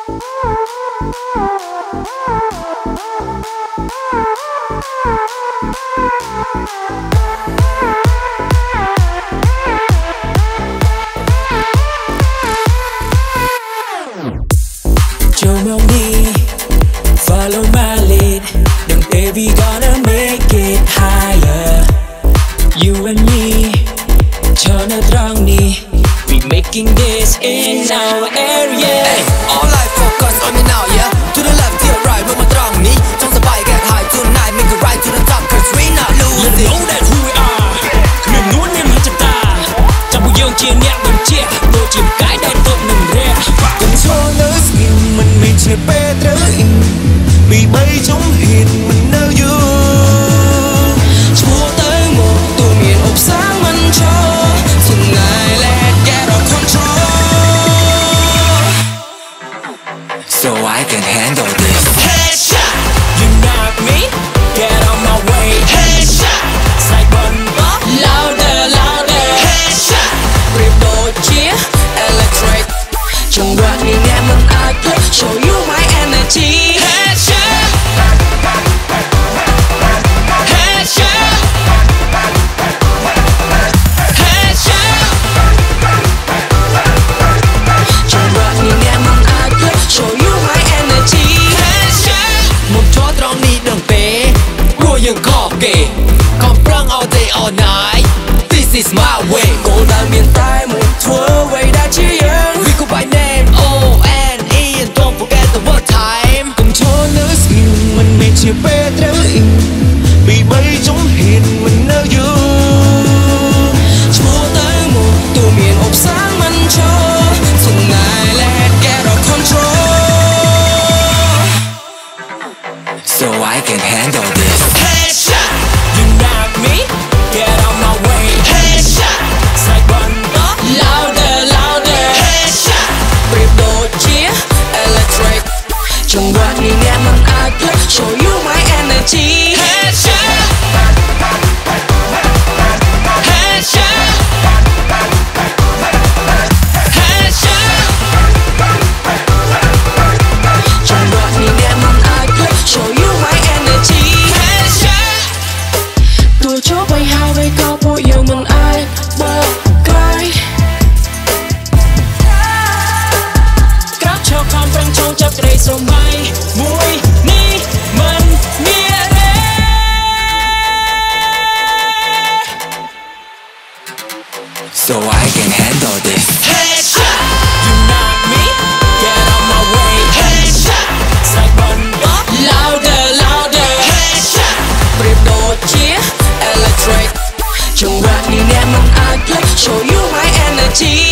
Come on me, follow my lead. Đừng để we gonna make it higher. You and me, turn it around me. We making this in our area. Hey, all I focus on me now, yeah. To the left, to the right, with my strong knee. Trong the bike, get high tonight, make it right to the top, cause we not losing. Let them know that who we are. Niềm nuốt niềm hãy chặt ta. Trong buổi dương chia nhẹ đừng chia. Đôi chìm cái đại tốt nâng rè. Controllers in mình mê chia bê trớ in. Bị bay trong hiền mình nơ dư. Chúa tới một tụi miền ốc sáng mình cho. Tonight let's get our control. So I can handle this. Headshot, you knock me, get on my way. Headshot, say bun up, louder, louder. Headshot, rip đôi chia, electric. Trong đoạn nhìn em mình I play, show you my energy. Headshot, headshot, headshot. Trong đoạn nhìn em mình I play, show you my energy. Headshot. Một chó trong đi đường tế. Của những khó kể. Còn prang all day all night. This is my way. Cô đang miền Tây một tour way đã chia yên. We go by name O-N-E and don't forget the word time. Controllers in mình mê chia bê trớ in. Bị bay trong hiền mình nơ dư. Chúa tới một tụi miền ốc sáng mình cho. Tonight let's get our control. So I can handle this. Headshot, you knock me, get on my way. Headshot, say bun up, louder, louder. Headshot, rip đôi chia, electric. Trong đoạn nhìn em mình I play, show you my energy. Headshot, headshot, headshot. Trong đoạn nhìn em mình I play, show you my energy. Headshot. Tôi chốt bay hai bay cao bộ yêu mình ai bờ cái. Các cho con phanh trong chắc đây sông bay. Mùi ni mình nghĩa đế. So I can handle this. Headshot, you knock me, get on my way. Headshot, say bun up, louder, louder. Headshot, rip đôi chia, electric. Trong đoạn nhìn em mình I play, show you my energy.